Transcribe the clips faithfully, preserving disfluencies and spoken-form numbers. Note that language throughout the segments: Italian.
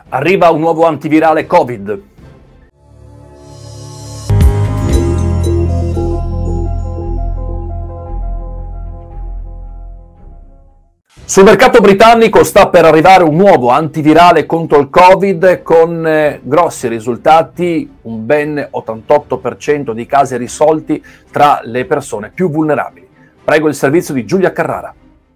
Arriva un nuovo antivirale Covid. Sul mercato britannico sta per arrivare un nuovo antivirale contro il Covid con eh, grossi risultati, un ben ottantotto per cento di casi risolti tra le persone più vulnerabili. Prego il servizio di Giulia Carrara.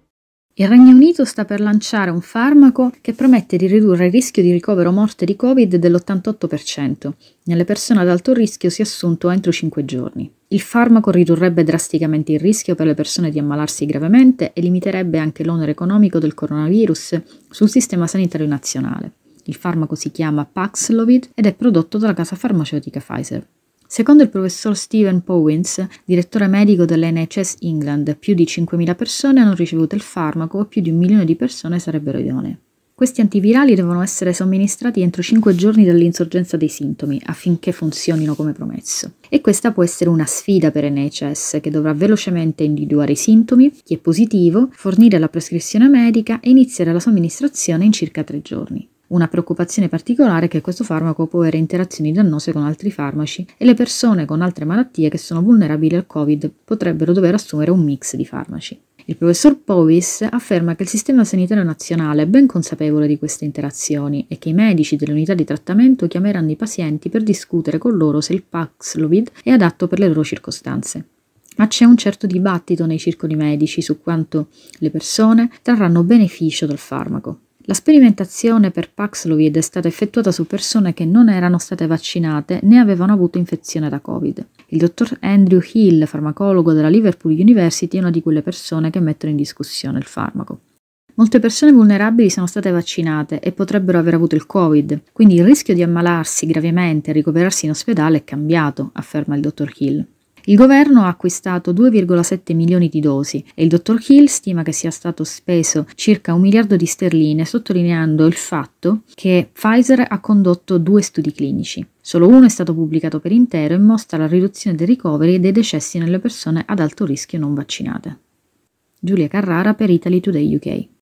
Il Regno Unito sta per lanciare un farmaco che promette di ridurre il rischio di ricovero o morte di Covid dell'ottantotto per cento nelle persone ad alto rischio se assunto entro cinque giorni. Il farmaco ridurrebbe drasticamente il rischio per le persone di ammalarsi gravemente e limiterebbe anche l'onere economico del coronavirus sul sistema sanitario nazionale. Il farmaco si chiama Paxlovid ed è prodotto dalla casa farmaceutica Pfizer. Secondo il professor Stephen Powins, direttore medico dell'N H S England, più di cinquemila persone hanno ricevuto il farmaco e più di un milione di persone sarebbero idonee. Questi antivirali devono essere somministrati entro cinque giorni dall'insorgenza dei sintomi, affinché funzionino come promesso. E questa può essere una sfida per N H S, che dovrà velocemente individuare i sintomi, chi è positivo, fornire la prescrizione medica e iniziare la somministrazione in circa tre giorni. Una preoccupazione particolare è che questo farmaco può avere interazioni dannose con altri farmaci e le persone con altre malattie che sono vulnerabili al Covid potrebbero dover assumere un mix di farmaci. Il professor Powys afferma che il sistema sanitario nazionale è ben consapevole di queste interazioni e che i medici delle unità di trattamento chiameranno i pazienti per discutere con loro se il Paxlovid è adatto per le loro circostanze. Ma c'è un certo dibattito nei circoli medici su quanto le persone trarranno beneficio dal farmaco. La sperimentazione per Paxlovid è stata effettuata su persone che non erano state vaccinate né avevano avuto infezione da Covid. Il dottor Andrew Hill, farmacologo della Liverpool University, è una di quelle persone che mettono in discussione il farmaco. Molte persone vulnerabili sono state vaccinate e potrebbero aver avuto il Covid, quindi il rischio di ammalarsi gravemente e ricoverarsi in ospedale è cambiato, afferma il dottor Hill. Il governo ha acquistato due virgola sette milioni di dosi e il dottor Hill stima che sia stato speso circa un miliardo di sterline, sottolineando il fatto che Pfizer ha condotto due studi clinici. Solo uno è stato pubblicato per intero e mostra la riduzione dei ricoveri e dei decessi nelle persone ad alto rischio non vaccinate. Giulia Carrara per Italy Today U K.